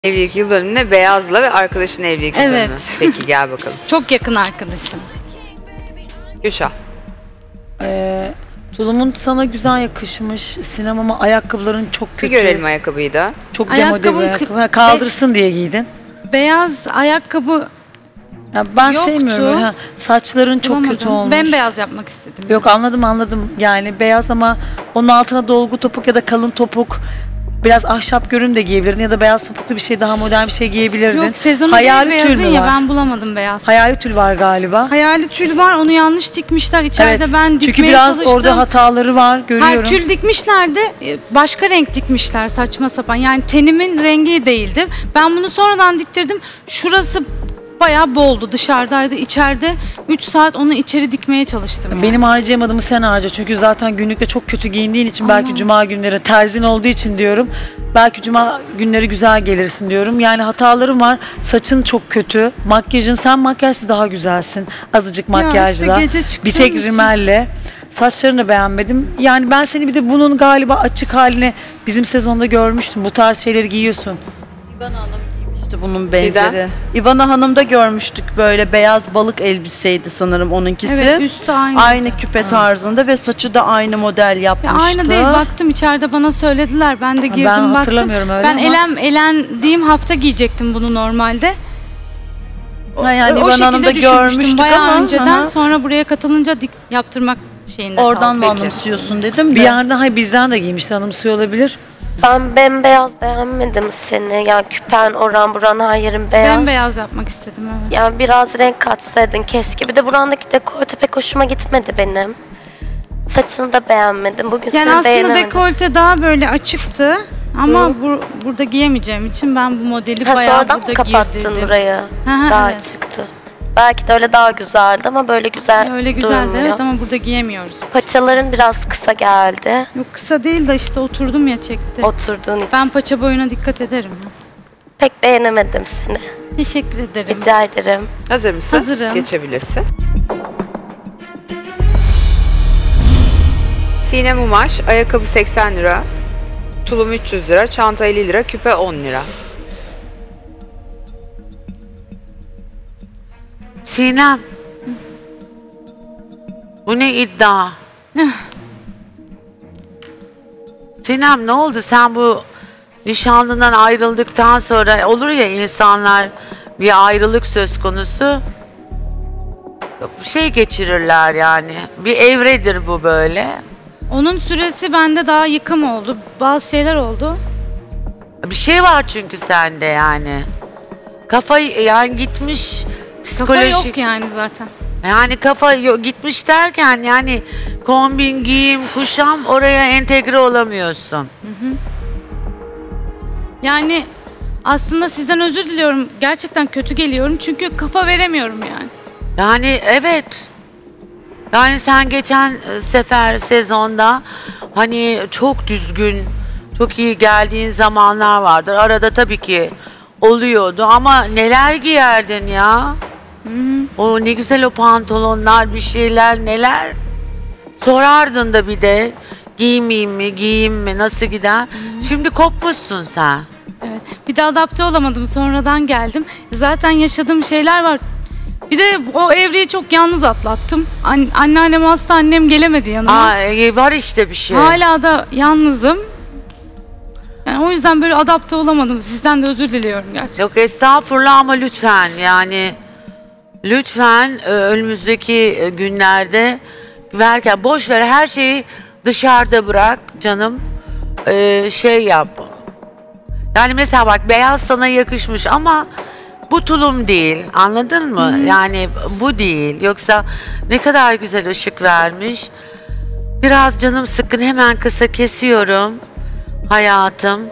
Evlilik yıl dönümüne Beyaz'la ve arkadaşın evlilik yıl Evet. dönümü. Peki gel bakalım. Çok yakın arkadaşım. Gülşah. Tulumun sana güzel yakışmış. Sinemama ayakkabıların çok Bir kötü. görelim ayakkabıyı da. Çok demode Ayakkabın bir ayakkabı. Ha, kaldırsın diye giydin. Beyaz ayakkabı Ya ben Yoktu. sevmiyorum öyle. Ha, saçların çok kötü bulamadım. olmuş. Bembeyaz yapmak istedim. Yok anladım. Yani beyaz ama onun altına dolgu topuk ya da kalın topuk. Biraz ahşap görün de giyebilirdin ya da beyaz topuklu bir şey, daha modern bir şey giyebilirdin. Yok, sezonu Hayali değil tül beyazın mü ya, var? ben bulamadım beyaz. Hayali tül var galiba. Hayali tül var, onu yanlış dikmişler. İçeride ben dikmeye Çünkü biraz çalıştım. orada hataları var, görüyorum. Her tül dikmişler de başka renk dikmişler, saçma sapan. Yani tenimin rengi değildi. Ben bunu sonradan diktirdim. Şurası bayağı boldu, dışarıdaydı. İçeride 3 saat onu içeri dikmeye çalıştım. Yani. Benim harcayamadığımı sen harca. Çünkü zaten günlükte çok kötü giyindiğin için belki cuma günleri terzin olduğu için diyorum. Belki cuma günleri güzel gelirsin diyorum. Yani hatalarım var. Saçın çok kötü. Makyajın, sen makyajsız daha güzelsin. Azıcık makyajla. işte gece çıktığım bir tek için. rimelle. Saçlarını da beğenmedim. Yani ben seni bir de bunun galiba açık haline bizim sezonda görmüştüm. Bu tarz şeyleri giyiyorsun. İvana Hanım giymişti bunun benzeri. İvana Hanım'da görmüştük, böyle beyaz balık elbiseydi sanırım onunkisi. Evet, üstü aynı. Aynı küpe tarzında ve saçı da aynı model Ya yapmıştı. aynı değil, baktım içeride bana söylediler. Ben de girdim Ben baktım. hatırlamıyorum öyle Ben ama. elendiğim hafta giyecektim bunu normalde. Ha, yani O İvana şekilde Hanım'da düşünmüştüm görmüştük bayağı ama önceden, hı hı. sonra buraya katılınca yaptırmak şeyinde Oradan mı kaldım. anımsıyorsun dedim de. Bir yerden hay bizden de giymişti, hanımsıyor olabilir. Ben bembeyaz beğenmedim seni. Yani küpen, oran buran her yerin beyaz. Bembeyaz yapmak istedim, evet. Yani biraz renk katsaydın keşke. Bir de burandaki dekolte pek hoşuma gitmedi benim. Saçını da beğenmedim. Bugün Yani seni aslında beğenemedim. dekolte daha böyle açıktı. Ama burada giyemeyeceğim için ben bu modeli Ha, bayağı sonradan mı burada kapattın giydirdim. burayı? Hı, Daha evet. çıktı. Belki de öyle daha güzeldi ama böyle güzel Ya öyle güzeldi, durmuyor. evet, ama burada giyemiyoruz. Paçaların biraz kısa geldi. Yok, kısa değil de işte oturdum ya, çekti. Oturduğun için. Ben paça boyuna dikkat ederim. Pek beğenemedim seni. Teşekkür ederim. Rica ederim. Hazır mısın? Hazırım. Geçebilirsin. Sinem Umaş, ayakkabı 80 lira. Tulum 300 lira, çanta 50 lira, küpe 10 lira. Sinem. Bu ne iddia? Sinem, ne oldu? Sen bu nişanlından ayrıldıktan sonra olur ya, insanlar bir ayrılık söz konusu şey geçirirler yani. Bir evredir bu böyle. Onun süresi bende daha yıkım oldu. Bazı şeyler oldu. Bir şey var çünkü sende yani. Kafa yani gitmiş, Kafa psikolojik. yok yani zaten. Yani kafa gitmiş derken yani kombin, giyim, kuşam, oraya entegre olamıyorsun. Yani aslında sizden özür diliyorum. Gerçekten kötü geliyorum çünkü kafa veremiyorum yani. Yani evet. Yani sen geçen sefer sezonda hani çok düzgün, çok iyi geldiğin zamanlar vardır. Arada tabii ki oluyordu ama neler giyerdin ya? O ne güzel o pantolonlar, bir şeyler, neler. Sorardın da bir de giymeyeyim mi, giyeyim mi, nasıl gider? Şimdi kopmuşsun sen. Evet. Bir de adapte olamadım. Sonradan geldim. Zaten yaşadığım şeyler var. Bir de o evreyi çok yalnız atlattım. Anneannem hasta, annem gelemedi yanıma. Var işte bir şey. Hala da yalnızım. Yani o yüzden böyle adapte olamadım. Sizden de özür diliyorum gerçekten. Yok estağfurullah ama lütfen yani lütfen önümüzdeki günlerde verken boş ver, her şeyi dışarıda bırak canım. Şey yap. Yani mesela bak, beyaz sana yakışmış ama bu tulum değil, anladın mı? Yani bu değil. Yoksa ne kadar güzel ışık vermiş. Biraz canım sıkkın, hemen kısa kesiyorum hayatım.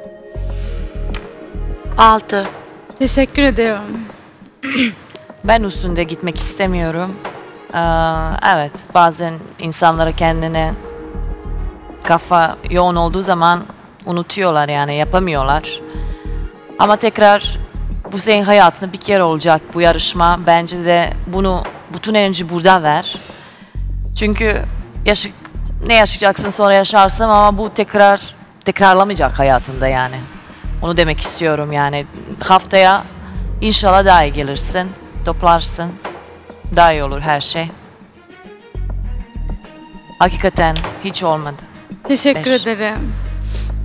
6. Teşekkür ediyorum. Ben üstünde gitmek istemiyorum. Evet, bazen insanlara kendine kafa yoğun olduğu zaman unutuyorlar, yani yapamıyorlar. Ama tekrar bu senin hayatında bir kere olacak bu yarışma. Bence de bunu, bütün enerji burada ver. Çünkü ne yaşayacaksın sonra yaşarsın ama bu tekrarlamayacak hayatında yani. Onu demek istiyorum yani. Haftaya inşallah daha iyi gelirsin. Toplarsın. Daha iyi olur her şey. Hakikaten hiç olmadı. Teşekkür 5. ederim.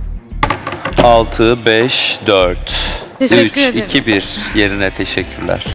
6, 5, 4, Teşekkür 3, ederim. 2, 1 yerine teşekkürler.